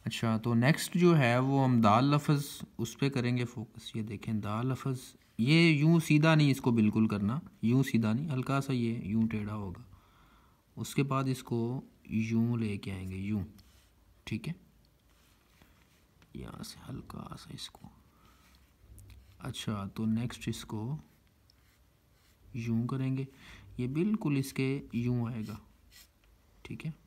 अच्छा, तो नेक्स्ट जो है वो हम दाल लफ्ज़ उस पे करेंगे फोकस। ये देखें दाल लफ्ज़, ये यूं सीधा नहीं इसको बिल्कुल करना, यूं सीधा नहीं, हल्का सा ये यूं टेढ़ा होगा। उसके बाद इसको यूं लेके आएंगे, यूं, ठीक है, यहाँ से हल्का सा इसको। अच्छा, तो नेक्स्ट इसको यूं करेंगे, ये बिल्कुल इसके यूं आएगा, ठीक है।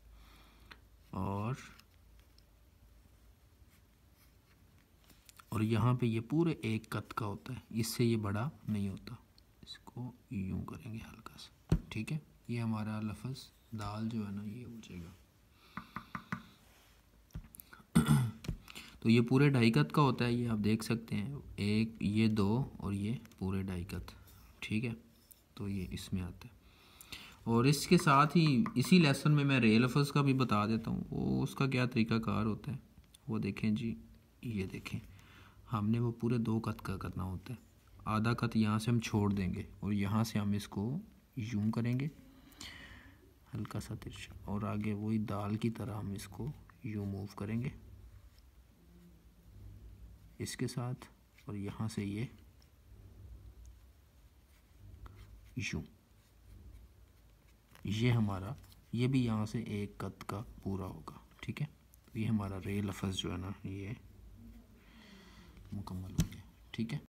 और यहाँ पे ये पूरे एक कद का होता है, इससे ये बड़ा नहीं होता। इसको यूं करेंगे हल्का सा, ठीक है। ये हमारा लफ्ज़ दाल जो है ना ये हो जाएगा। तो ये पूरे ढाई कद का होता है, ये आप देख सकते हैं, एक, ये दो, और ये पूरे ढाई कद, ठीक है। तो ये इसमें आता है। और इसके साथ ही इसी लेसन में मैं रे लफ्ज़ का भी बता देता हूँ, वो उसका क्या तरीक़ाकार होता है वो देखें जी। ये देखें, हमने वो पूरे दो कत का करना होता है। आधा कत यहाँ से हम छोड़ देंगे और यहाँ से हम इसको यूं करेंगे हल्का सा तिरछा, और आगे वही दाल की तरह हम इसको यूं मूव करेंगे इसके साथ, और यहाँ से ये यूं, ये हमारा, ये भी यहाँ से एक कत का पूरा होगा, ठीक है। तो ये हमारा रे लफ्ज़ जो है ना ये मुकम्मल हो गया, ठीक है।